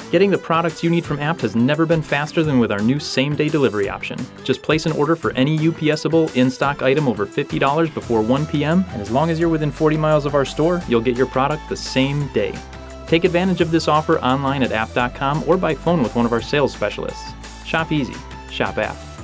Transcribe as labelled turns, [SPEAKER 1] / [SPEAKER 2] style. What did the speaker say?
[SPEAKER 1] Getting the products you need from Abt has never been faster than with our new same-day delivery option. Just place an order for any UPS-able in-stock item over $50 before 1 p.m., and as long as you're within 40 miles of our store, you'll get your product the same day. Take advantage of this offer online at abt.com or by phone with one of our sales specialists. Shop easy. Shop Abt.